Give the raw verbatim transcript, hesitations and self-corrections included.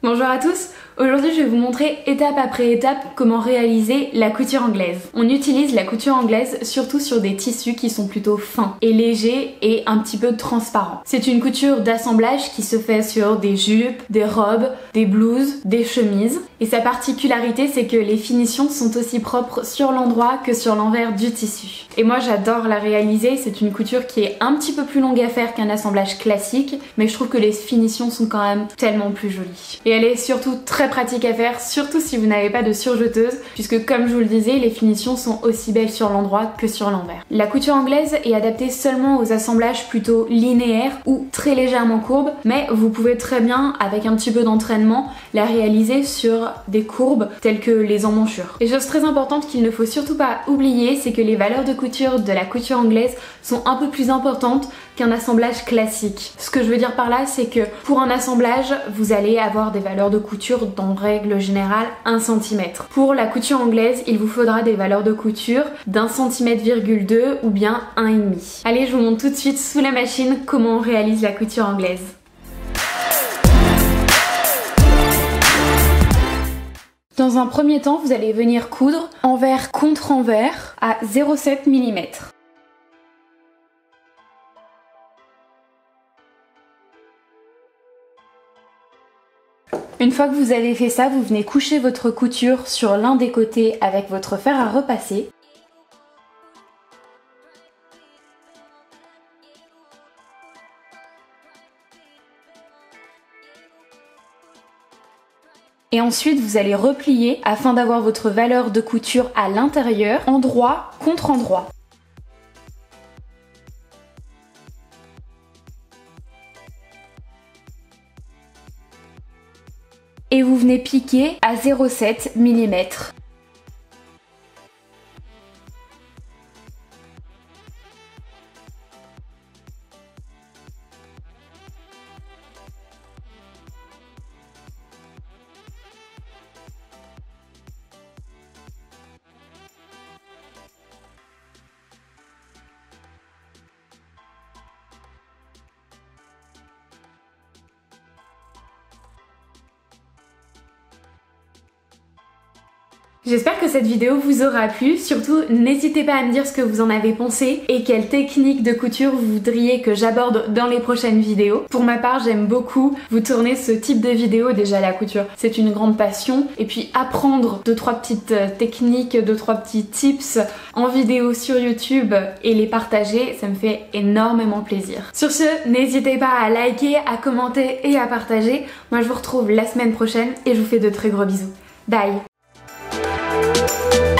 Bonjour à tous, aujourd'hui je vais vous montrer étape après étape comment réaliser la couture anglaise. On utilise la couture anglaise surtout sur des tissus qui sont plutôt fins et légers et un petit peu transparents. C'est une couture d'assemblage qui se fait sur des jupes, des robes, des blouses, des chemises. Et sa particularité c'est que les finitions sont aussi propres sur l'endroit que sur l'envers du tissu. Et moi j'adore la réaliser, c'est une couture qui est un petit peu plus longue à faire qu'un assemblage classique, mais je trouve que les finitions sont quand même tellement plus jolies. Et elle est surtout très pratique à faire, surtout si vous n'avez pas de surjeteuse, puisque comme je vous le disais, les finitions sont aussi belles sur l'endroit que sur l'envers. La couture anglaise est adaptée seulement aux assemblages plutôt linéaires ou très légèrement courbes, mais vous pouvez très bien, avec un petit peu d'entraînement, la réaliser sur des courbes telles que les emmanchures. Et chose très importante qu'il ne faut surtout pas oublier, c'est que les valeurs de couture de la couture anglaise sont un peu plus importantes qu'un assemblage classique. Ce que je veux dire par là, c'est que pour un assemblage, vous allez avoir des valeurs de couture dans règle générale un centimètre. Pour la couture anglaise, il vous faudra des valeurs de couture d'un centimètre virgule deux ou bien un et demi. Allez, je vous montre tout de suite sous la machine comment on réalise la couture anglaise. Dans un premier temps, vous allez venir coudre envers contre envers à zéro virgule sept millimètres. Une fois que vous avez fait ça, vous venez coucher votre couture sur l'un des côtés avec votre fer à repasser. Et ensuite, vous allez replier afin d'avoir votre valeur de couture à l'intérieur, endroit contre endroit. Et vous venez piquer à zéro virgule sept millimètres. J'espère que cette vidéo vous aura plu, surtout n'hésitez pas à me dire ce que vous en avez pensé et quelle technique de couture vous voudriez que j'aborde dans les prochaines vidéos. Pour ma part, j'aime beaucoup vous tourner ce type de vidéo. Déjà la couture, c'est une grande passion, et puis apprendre deux trois petites techniques, deux trois petits tips en vidéo sur YouTube et les partager, ça me fait énormément plaisir. Sur ce, n'hésitez pas à liker, à commenter et à partager. Moi je vous retrouve la semaine prochaine et je vous fais de très gros bisous. Bye! We'll be right back.